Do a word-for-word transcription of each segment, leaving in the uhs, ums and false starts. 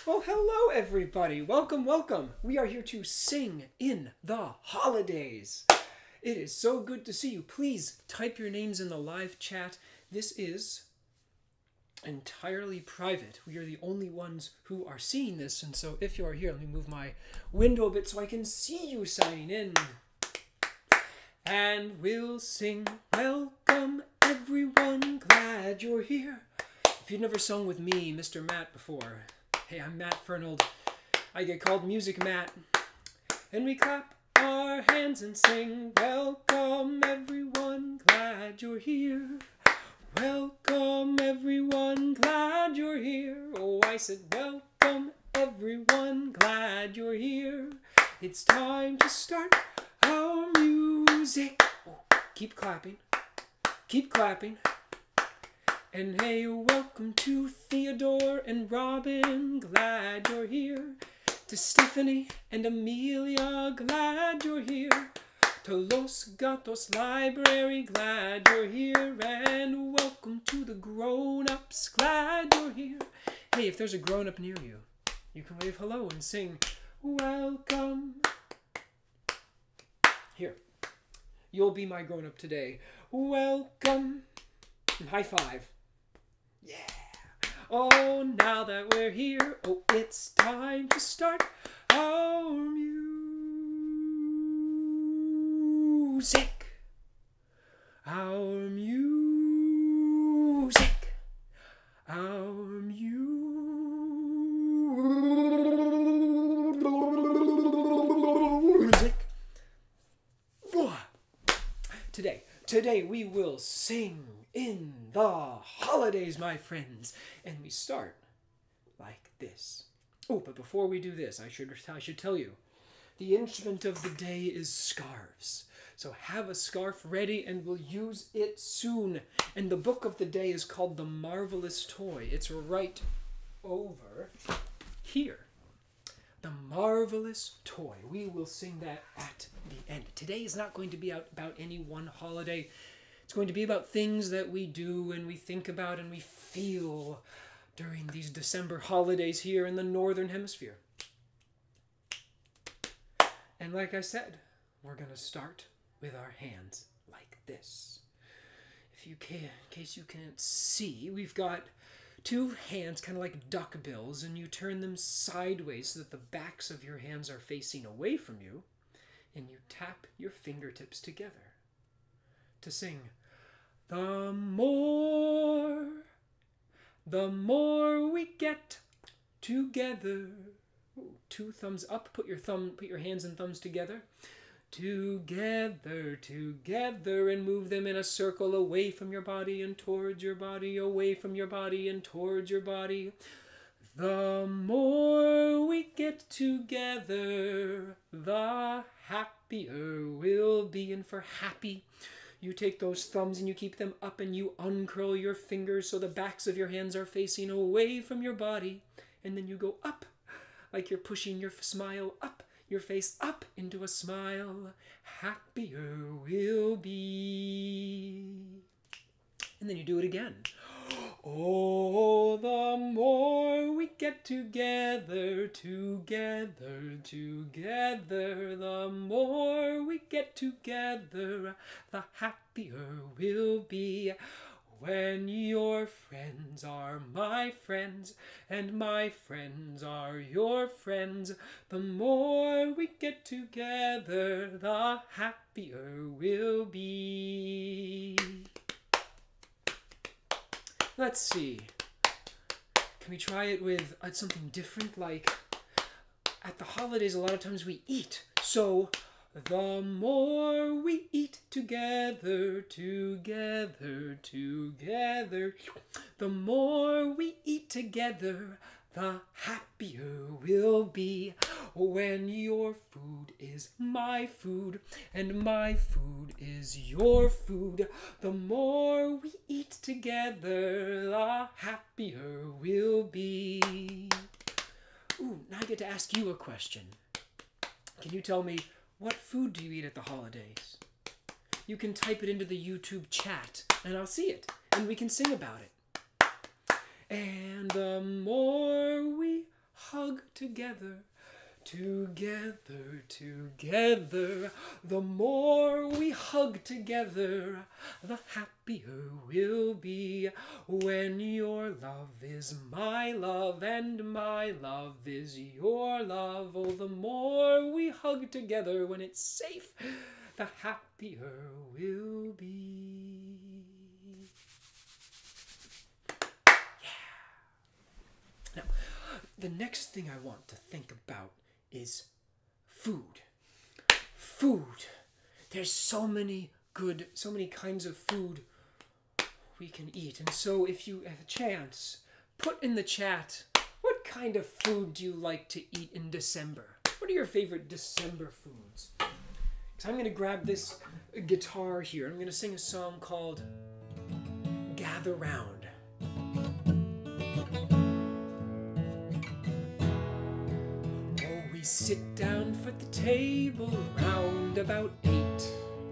Well, hello everybody. Welcome, welcome. We are here to sing in the holidays. It is so good to see you. Please type your names in the live chat. This is entirely private. We are the only ones who are seeing this, and so if you are here, let me move my window a bit so I can see you signing in. And we'll sing, welcome everyone, glad you're here. If you've never sung with me, Mister Matt, before, hey, I'm Matt Fernald. I get called Music Matt. And we clap our hands and sing, welcome everyone, glad you're here. Welcome everyone, glad you're here. Oh, I said welcome everyone, glad you're here. It's time to start our music. Oh, keep clapping, keep clapping. And hey, welcome to Theodore and Robin, glad you're here. To Stephanie and Amelia, glad you're here. To Los Gatos Library, glad you're here. And welcome to the grown-ups, glad you're here. Hey, if there's a grown-up near you, you can wave hello and sing, welcome. Here, you'll be my grown-up today. Welcome. And high five. Yeah. Oh, now that we're here, oh, it's time to start our music. Our music. Our music. Today, today we will sing in the holidays, my friends. And we start like this. Oh, but before we do this, I should, I should tell you, the instrument of the day is scarves. So have a scarf ready and we'll use it soon. And the book of the day is called The Marvelous Toy. It's right over here. The Marvelous Toy. We will sing that at the end. Today is not going to be about any one holiday. It's going to be about things that we do and we think about and we feel during these December holidays here in the Northern Hemisphere. And like I said, we're going to start with our hands like this. If you can, in case you can't see, we've got two hands kind of like duck bills, and you turn them sideways so that the backs of your hands are facing away from you, and you tap your fingertips together to sing, the more, the more we get together. Ooh, two thumbs up. Put your thumb, put your hands and thumbs together. Together, together, and move them in a circle away from your body and towards your body, away from your body and towards your body. The more we get together, the happier we'll be. And for happy, you take those thumbs and you keep them up and you uncurl your fingers so the backs of your hands are facing away from your body. And then you go up, like you're pushing your smile up, your face up into a smile. Happier we'll be. And then you do it again. Oh, the more we get together, together, together, the more we get together, the happier we'll be. When your friends are my friends, and my friends are your friends, the more we get together, the happier we'll be. Let's see. Can we try it with uh, something different? Like, at the holidays, a lot of times we eat. So, the more we eat together, together, together, the more we eat together, the happier we'll be. When your food is my food, and my food is your food, the more we eat together, the happier we'll be. Ooh, now I get to ask you a question. Can you tell me, what food do you eat at the holidays? You can type it into the YouTube chat, and I'll see it, and we can sing about it. And the more we hug together. Together, together, the more we hug together, the happier we'll be. When your love is my love and my love is your love, oh, the more we hug together when it's safe, the happier we'll be. Yeah. Now, the next thing I want to think about is food. Food. There's so many good, so many kinds of food we can eat. And so if you have a chance, put in the chat, what kind of food do you like to eat in December? What are your favorite December foods? So I'm going to grab this guitar here. I'm going to sing a song called Gather Round. We sit down for the table round about eight.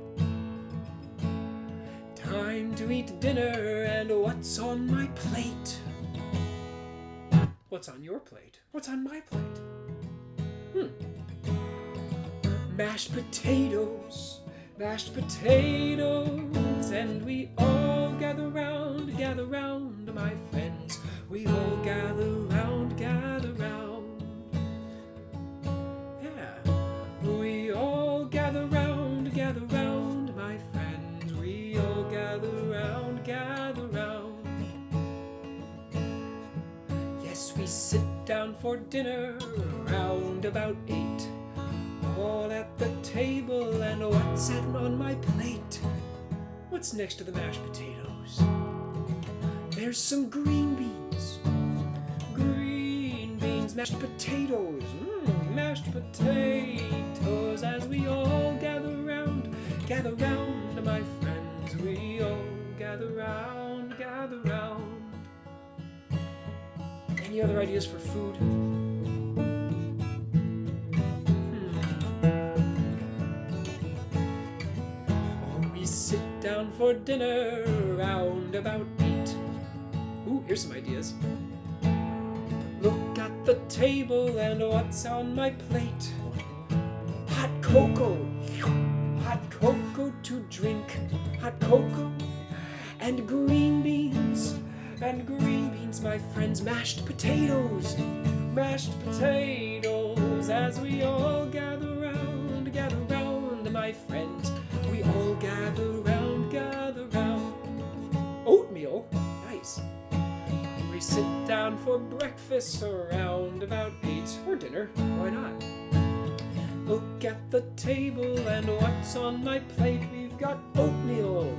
Time to eat dinner, and what's on my plate? What's on your plate? What's on my plate? Hmm. Mashed potatoes, mashed potatoes, and we all gather round, gather round, my friends. We all gather round, gather round. We all gather round, gather round, my friends. We all gather round, gather round. Yes, we sit down for dinner round about eight. All at the table, and what's that on my plate? What's next to the mashed potatoes? There's some green beans. Green beans, mashed potatoes. Mm, mashed potatoes. As we all gather round, gather round, my friends. We all gather round, gather round. Any other ideas for food? Sit down for dinner round about eight. Ooh, here's some ideas. Look at the table and what's on my plate? Hot cocoa, hot cocoa to drink, hot cocoa and green beans, and green beans, my friends, mashed potatoes, mashed potatoes, as we all gather round, gather round, my friends. We all gather round, gather round. Oatmeal, nice. We sit down for breakfast around about eight, or dinner, why not? Look at the table and what's on my plate? We've got oatmeal,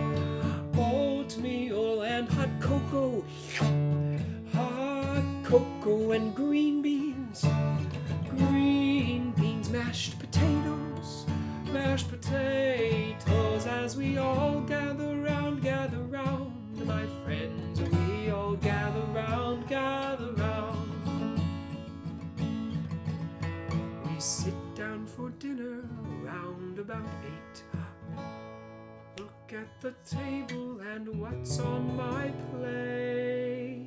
oatmeal and hot cocoa, hot cocoa and green beans, green beans, mashed potatoes, mashed potatoes, as we all gather round, gather round, my friends. We all gather round, gather round. We sit down for dinner round about eight. Look at the table and what's on my plate?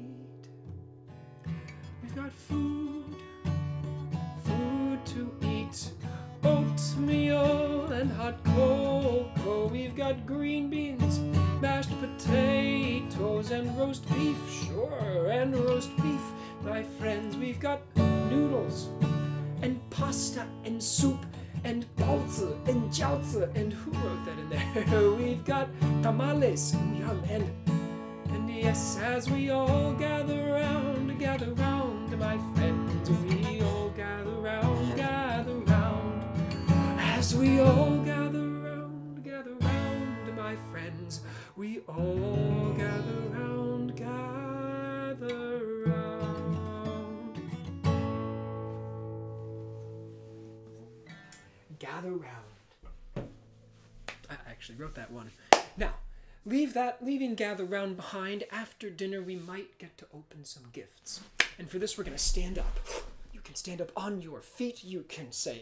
We've got food, food to eat. Oatmeal and hot cocoa. We've got green beans, mashed potatoes, and roast beef, sure, and roast beef, my friends. We've got noodles, and pasta, and soup, and baozi, and jiaozi, and who wrote that in there? We've got tamales, yum, and, and yes, as we all gather round, gather round, my friends. We all gather round, gather round. As we all gather round, gather round, my friends. We all gather round, gather round. Gather round. I actually wrote that one. Now, leave that, leaving gather round behind. After dinner, we might get to open some gifts. And for this, we're going to stand up. You can stand up on your feet. You can say,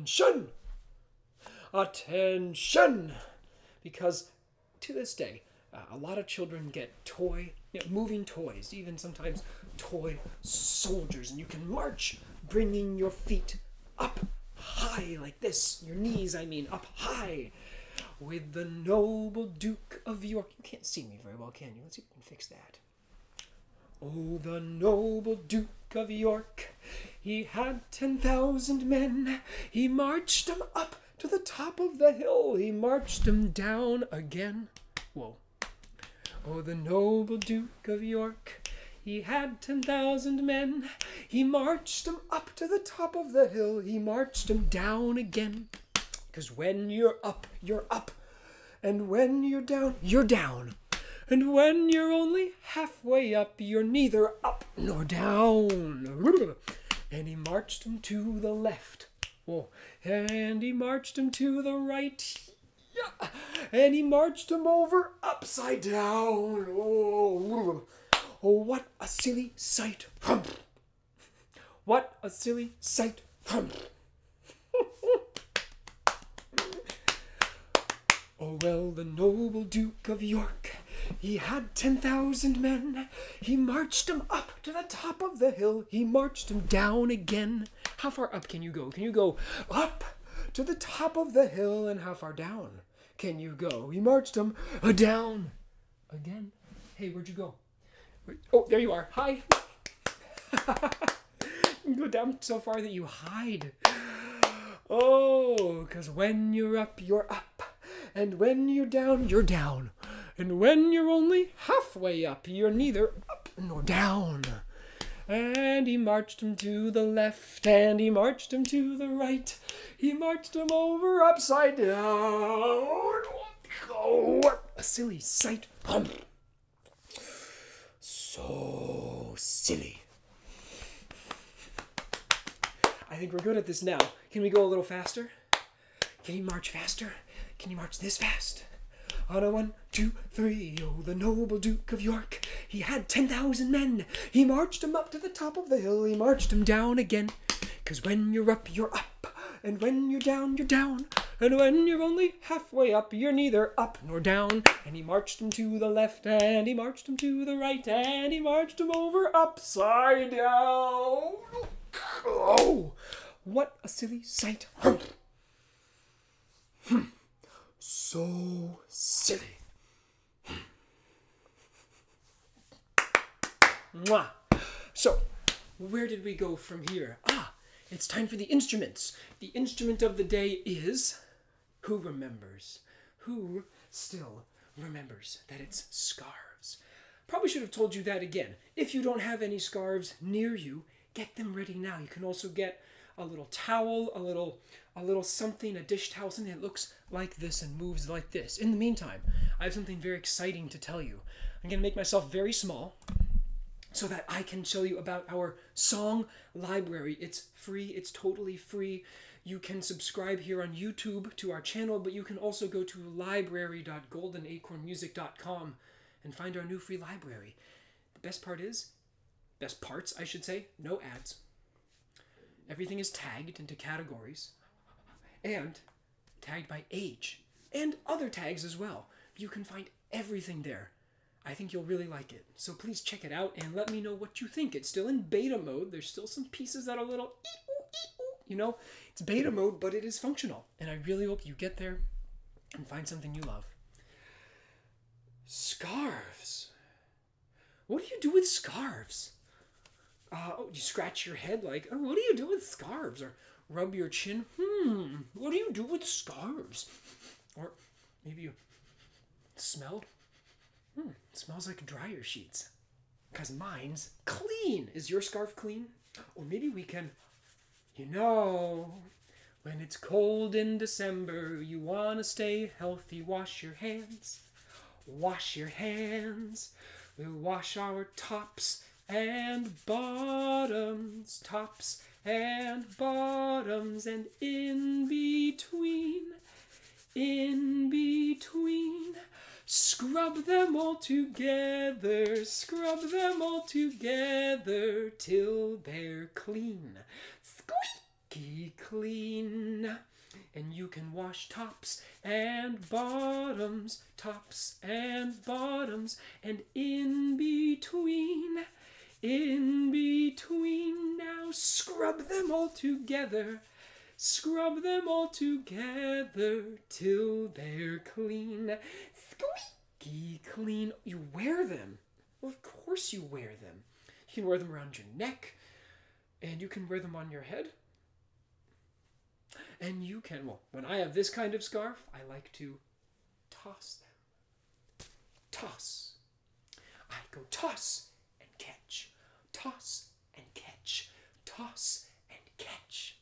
attention! Attention! Because to this day, Uh, a lot of children get toy, you know, moving toys, even sometimes toy soldiers, and you can march bringing your feet up high like this. Your knees, I mean, up high. With the noble Duke of York. You can't see me very well, can you? Let's see if we can fix that. Oh, the noble Duke of York, he had ten thousand men. He marched them up to the top of the hill. He marched them down again. Whoa. Oh, the noble Duke of York, he had ten thousand men. He marched them up to the top of the hill. He marched them down again. Because when you're up, you're up. And when you're down, you're down. And when you're only halfway up, you're neither up nor down. And he marched him to the left. Whoa. And he marched him to the right. Yeah. And he marched him over upside down. Oh, oh, what a silly sight. What a silly sight. Oh, well, the noble Duke of York, he had ten thousand men. He marched them up to the top of the hill. He marched them down again. How far up can you go? Can you go up to the top of the hill? And how far down can you go? He marched them down again. Hey, where'd you go? Where, oh, there you are. Hi. You go down so far that you hide. Oh, because when you're up, you're up. And when you're down, you're down. And when you're only halfway up, you're neither up nor down. And he marched him to the left, and he marched him to the right. He marched him over upside down. Oh, what a silly sight. So silly. I think we're good at this now. Can we go a little faster? Can you march faster? Can you march this fast? On a one, two, three, oh, the noble Duke of York, he had ten thousand men. He marched them up to the top of the hill. He marched them down again. 'Cause when you're up, you're up. And when you're down, you're down. And when you're only halfway up, you're neither up nor down. And he marched him to the left, and he marched him to the right, and he marched him over upside down. Oh, what a silly sight. So silly. Mwah. So, where did we go from here? Ah, it's time for the instruments. The instrument of the day is... Who remembers? Who still remembers that it's scarves? Probably should have told you that again. If you don't have any scarves near you, get them ready now. You can also get a little towel, a little a little something, a dish towel, something that looks like this and moves like this. In the meantime, I have something very exciting to tell you. I'm going to make myself very small so that I can show you about our song library. It's free. It's totally free. You can subscribe here on YouTube to our channel, but you can also go to library dot golden acorn music dot com and find our new free library. The best part is, best parts, I should say, no ads. Everything is tagged into categories and tagged by age and other tags as well. You can find everything there. I think you'll really like it. So please check it out and let me know what you think. It's still in beta mode. There's still some pieces that are a little, you know, it's beta mode, but it is functional. And I really hope you get there and find something you love. Scarves. What do you do with scarves? Uh, oh, you scratch your head like, oh, what do you do with scarves? Or rub your chin. Hmm, what do you do with scarves? Or maybe you smell. Hmm, it smells like dryer sheets. Because mine's clean. Is your scarf clean? Or maybe we can, you know, when it's cold in December, you want to stay healthy, wash your hands. Wash your hands. We'll wash our tops and bottoms, tops and bottoms, and in between, in between, scrub them all together, scrub them all together till they're clean. Squeak! squeaky clean. And you can wash tops and bottoms, tops and bottoms, and in between, in between. Now scrub them all together, scrub them all together till they're clean. Squeaky clean. You wear them. Well, of course you wear them. You can wear them around your neck, and you can wear them on your head. And you can, well, when I have this kind of scarf, I like to toss them. Toss. I go toss and catch. Toss and catch. Toss and catch.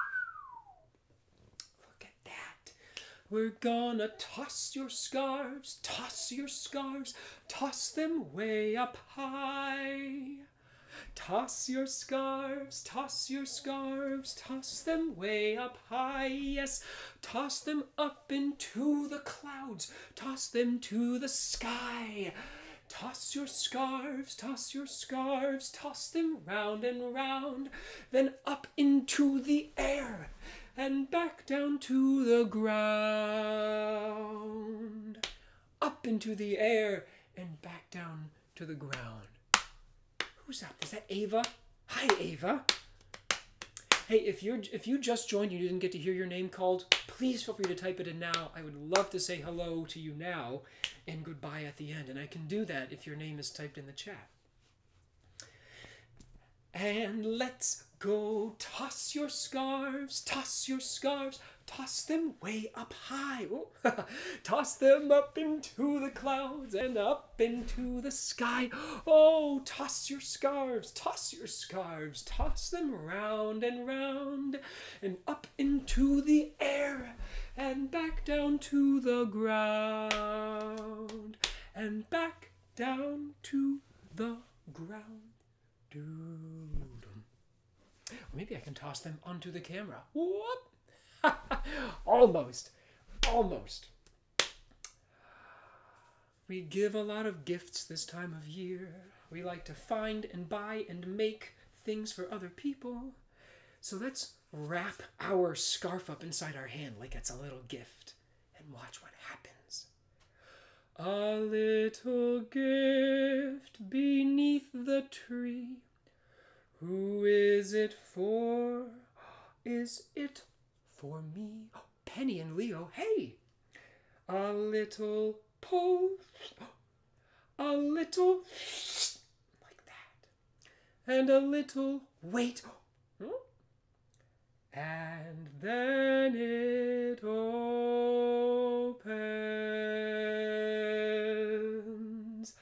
Look at that. We're gonna toss your scarves, toss your scarves, toss them way up high. Toss your scarves, toss your scarves, toss them way up high, yes. Toss them up into the clouds, toss them to the sky. Toss your scarves, toss your scarves, toss them round and round, then up into the air and back down to the ground. Up into the air and back down to the ground. Who's that? Is that Ava? Hi, Ava. Hey, if you're if you just joined and you didn't get to hear your name called, please feel free to type it in now. I would love to say hello to you now and goodbye at the end, and I can do that if your name is typed in the chat. And let's go toss your scarves, toss your scarves, toss them way up high. Toss them up into the clouds and up into the sky. Oh, toss your scarves, toss your scarves, toss them round and round and up into the air and back down to the ground and back down to the ground. Or maybe I can toss them onto the camera. Whoop! Almost. Almost. We give a lot of gifts this time of year. We like to find and buy and make things for other people. So let's wrap our scarf up inside our hand like it's a little gift and watch what happens. A little gift beneath the tree. Who is it for? Is it for me? Oh, Penny and Leo, hey! A little pull, a little like that, and a little wait, and then it opens.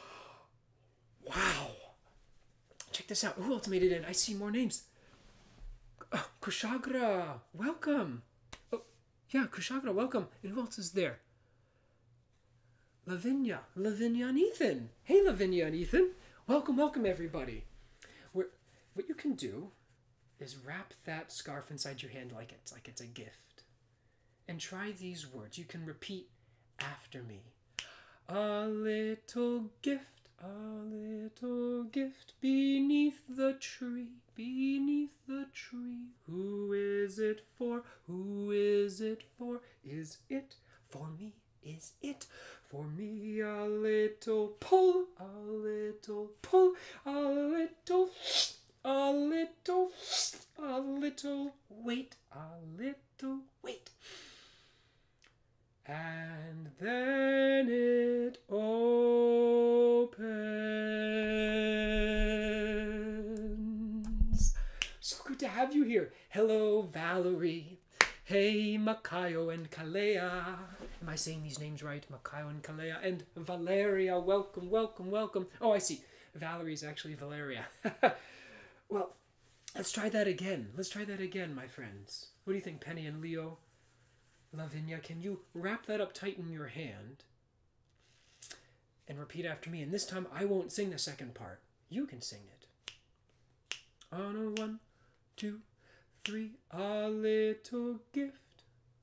Wow! Check this out. Who else made it in? I see more names. Oh, Kushagra, welcome. Oh, yeah, Kushagra, welcome. And who else is there? Lavinia, Lavinia and Ethan. Hey, Lavinia and Ethan. Welcome, welcome, everybody. We're, what you can do is wrap that scarf inside your hand like it's like it's a gift. And try these words. You can repeat after me. A little gift. A little gift beneath the tree, beneath the tree. Who is it for? Who is it for? Is it for me? Is it for me? A little pull, a little pull, a little, a little, a little wait, a little wait. And then it opens. So good to have you here. Hello, Valerie. Hey, Makayo and Kalea. Am I saying these names right? Makayo and Kalea. And Valeria, welcome, welcome, welcome. Oh, I see. Valerie's actually Valeria. Well, let's try that again. Let's try that again, my friends. What do you think, Penny and Leo? Lavinia, can you wrap that up tight in your hand and repeat after me? And this time I won't sing the second part. You can sing it. On a one, two, three. A little gift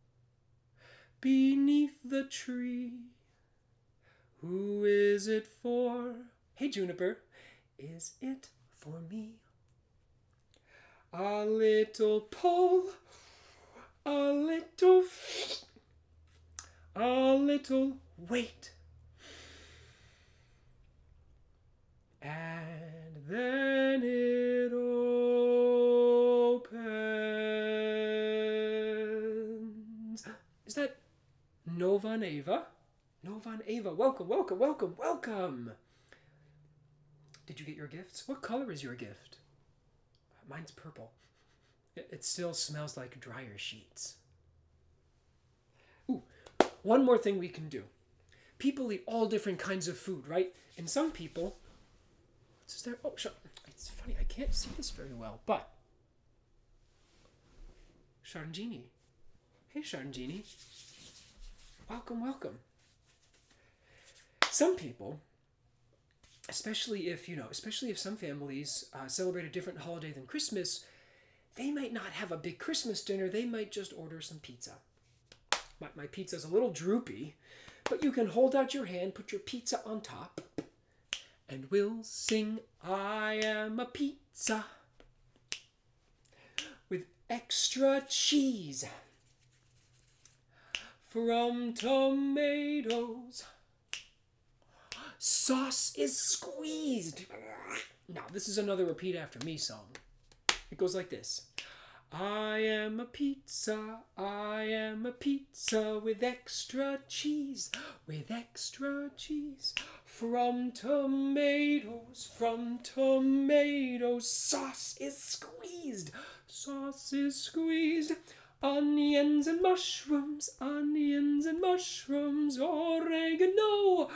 beneath the tree. Who is it for? Hey, Juniper. Is it for me? A little pull, a little, a little wait. And then it opens. Is that Nova and Ava? Nova and Ava, welcome, welcome, welcome, welcome. Did you get your gifts? What color is your gift? Mine's purple. It, it still smells like dryer sheets. Ooh, one more thing we can do. People eat all different kinds of food, right? And some people, what's there? Oh, it's funny, I can't see this very well, but Sharangini. Hey, Sharangini. Welcome, welcome. Some people, especially if, you know, especially if some families uh, celebrate a different holiday than Christmas, they might not have a big Christmas dinner. They might just order some pizza. My, my pizza's a little droopy, but you can hold out your hand, put your pizza on top, and we'll sing I Am a Pizza with extra cheese from tomatoes. Sauce is squeezed. Now, this is another repeat after me song. It goes like this. I am a pizza, I am a pizza with extra cheese, with extra cheese. From tomatoes, from tomatoes, sauce is squeezed, sauce is squeezed. Onions and mushrooms, onions and mushrooms, oregano,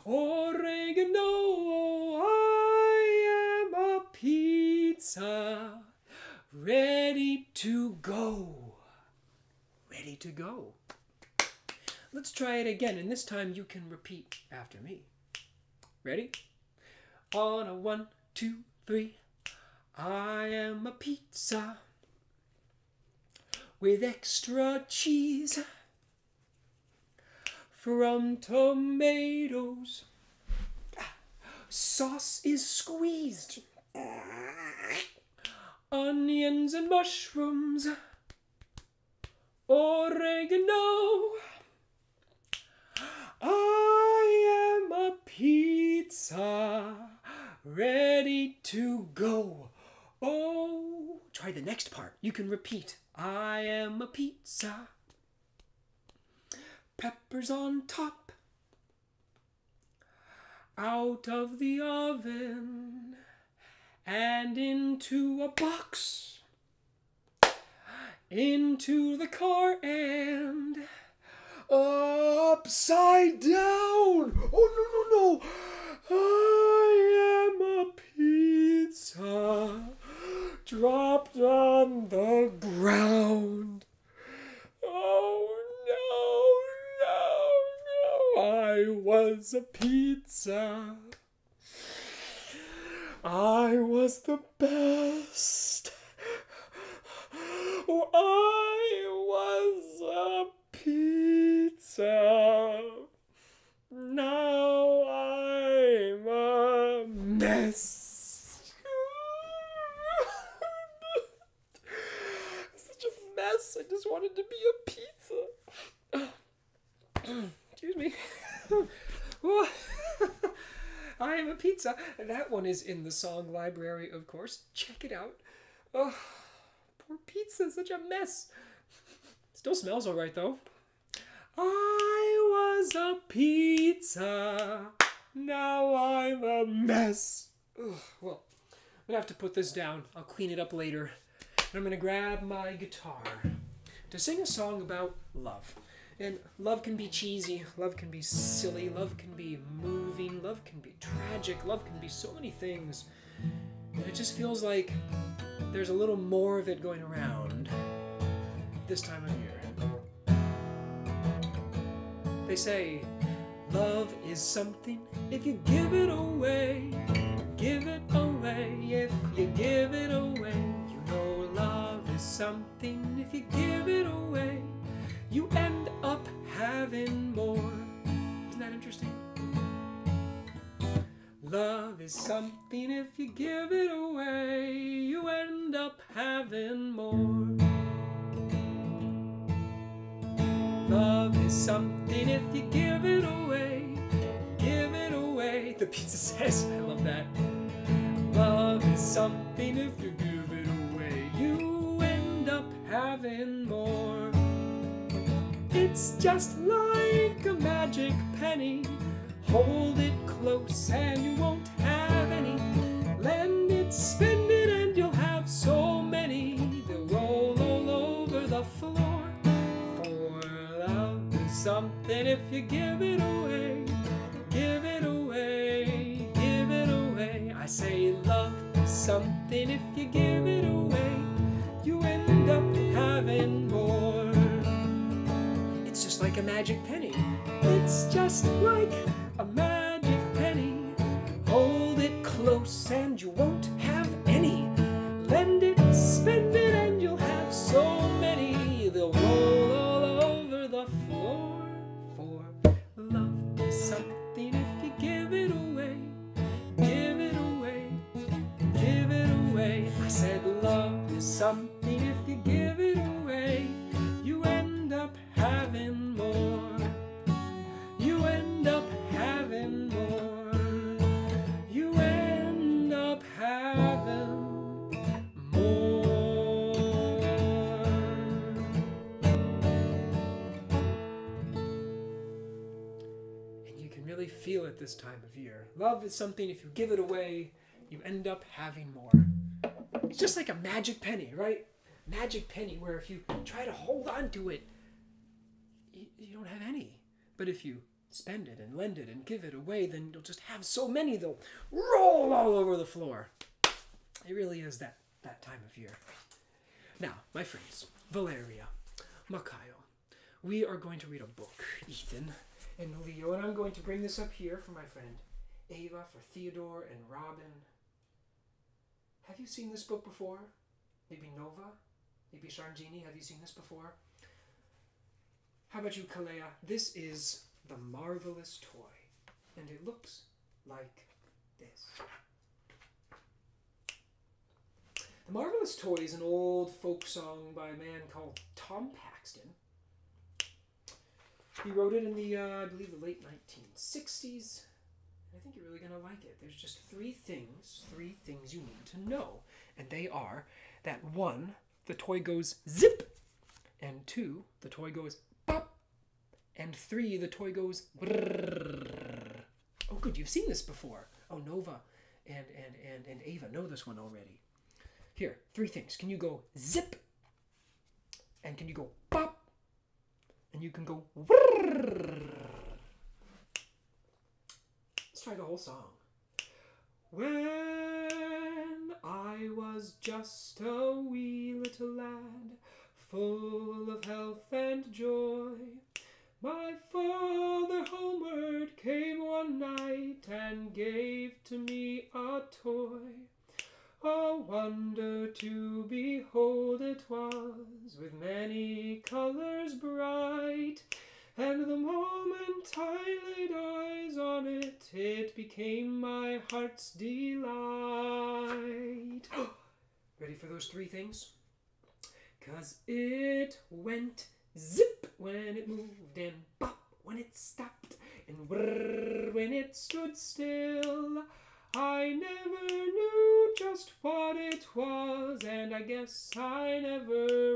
oregano. I am a pizza, ready to go, ready to go. Let's try it again, and this time you can repeat after me. Ready? On a one, two, three. I am a pizza with extra cheese from tomatoes. Sauce is squeezed. Onions and mushrooms. Oregano. I am a pizza ready to go. Oh, try the next part. You can repeat. I am a pizza. Peppers on top. Out of the oven and into a box. Into the car and upside down. Oh, no, no, no. I am a pizza dropped on the ground. Oh, no, no, no. I was a pizza. I was the best. Oh, I was a pizza. Now I'm a mess. Such a mess. I just wanted to be a pizza. Excuse me. I am a pizza. That one is in the song library, of course. Check it out. Oh, poor pizza, such a mess. Still smells all right, though. I was a pizza. Now I'm a mess. Ugh, well, I'm gonna have to put this down. I'll clean it up later. And I'm gonna grab my guitar to sing a song about love. And love can be cheesy, love can be silly, love can be moving, love can be tragic, love can be so many things. And it just feels like there's a little more of it going around this time of year. They say, love is something if you give it away, give it away, if you give it away. You know love is something if you give it away, you end up having more. Isn't that interesting? Love is something if you give it away, you end end up having more. Love is something if you give it away, give it away. The pizza says, I love that. Love is something if you give it away, you end up having more. It's just like a magic penny. Hold it close and you won't have any. Lend it, spend it, and you'll have so many. They'll roll all over the floor. For love is something if you give it away, give it away, give it away. I say love is something if you give it away, you end up having more. It's just like a magic penny. It's just like a magic penny. Hold it close and you won't have any. Lend it, spend it, and you'll have so many. They'll roll all over the floor. For love is something if you give it away, give it away, give it away. I said love is something if you give it away, you end up having more. You end up having more. You end up having more. And you can really feel it this time of year. Love is something if you give it away, you end up having more. It's just like a magic penny, right? Magic penny where if you try to hold on to it, you, you don't have any. But if you spend it and lend it and give it away, then you'll just have so many they'll roll all over the floor. It really is that, that time of year. Now, my friends, Valeria, Makayo, we are going to read a book, Ethan and Leo, and I'm going to bring this up here for my friend Ava, for Theodore and Robin. Have you seen this book before? Maybe Nova? Maybe Sharjini, have you seen this before? How about you, Kalea? This is The Marvelous Toy, and it looks like this. The Marvelous Toy is an old folk song by a man called Tom Paxton. He wrote it in the, uh, I believe, the late nineteen sixties. I think you're really going to like it. There's just three things, three things you need to know. And they are that one, the toy goes zip, and two, the toy goes pop, and three, the toy goes brrrr. Oh, good, you've seen this before. Oh, Nova and, and, and, and Ava know this one already. Here, three things. Can you go zip? And can you go pop? And you can go brrrr. Let's try the whole song. When I was just a wee little lad, full of health and joy, my father homeward came one night and gave to me a toy. A wonder to behold it was, with many colors bright, and the moment I laid eyes on it, it became my heart's delight. Ready for those three things? 'Cause it went zip when it moved, and pop when it stopped, and whirr when it stood still. I never knew just what it was, and I guess I never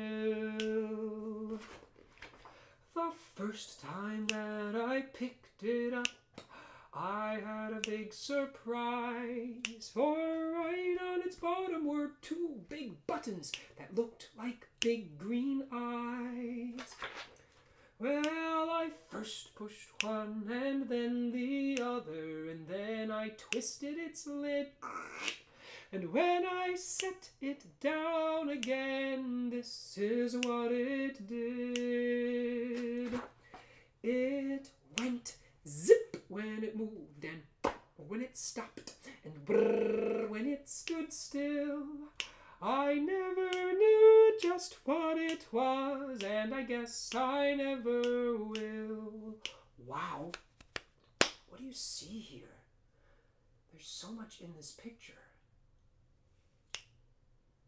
will. The first time that I picked it up, I had a big surprise, for right on its bottom were two big buttons that looked like big green eyes. Well, I first pushed one and then the other, and then I twisted its lid. And when I set it down again, this is what it did. It went zip when it moved, and pop when it stopped, and brrr when it stood still. I never knew just what it was, and I guess I never will. Wow. What do you see here? There's so much in this picture.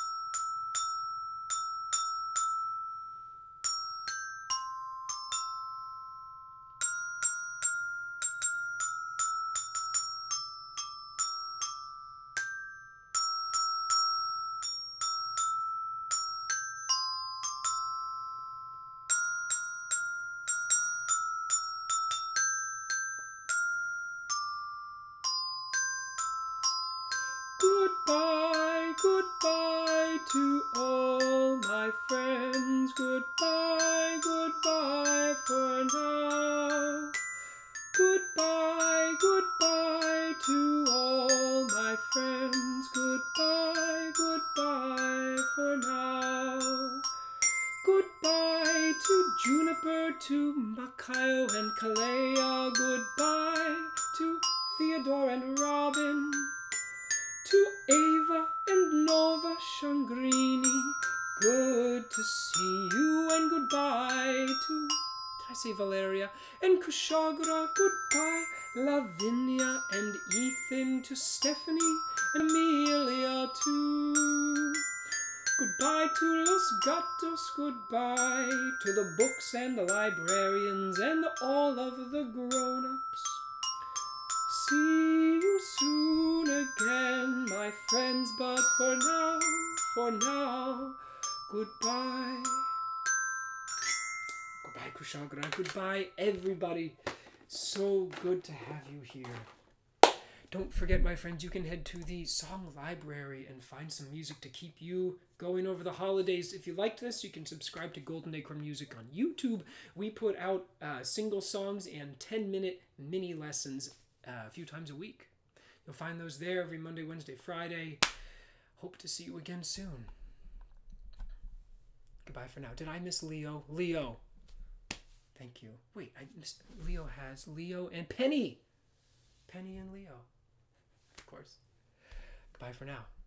Goodbye, goodbye to all my friends. Goodbye, goodbye for now. Goodbye, goodbye to all my friends. Goodbye, goodbye for now. Goodbye to Juniper, to Makayo and Kalea. Goodbye to Theodore and Robin, to Ava and Nova Shangrini. Good to see you, and goodbye to, did I say Valeria? And Kushagra. Goodbye, Lavinia and Ethan, to Stephanie and Amelia too. Goodbye to Los Gatos, goodbye to the books and the librarians and all of the grown-ups. See you soon again, my friends, but for now, for now, goodbye. Goodbye, Kushagra. Goodbye, everybody. So good to have you here. Don't forget, my friends, you can head to the Song Library and find some music to keep you going over the holidays. If you liked this, you can subscribe to Golden Acorn Music on YouTube. We put out uh, single songs and ten-minute mini lessons uh, a few times a week. You'll find those there every Monday, Wednesday, Friday. Hope to see you again soon. Goodbye for now. Did I miss Leo? Leo. Thank you. Wait, I missed. Leo has Leo and Penny. Penny and Leo. Of course. Goodbye for now.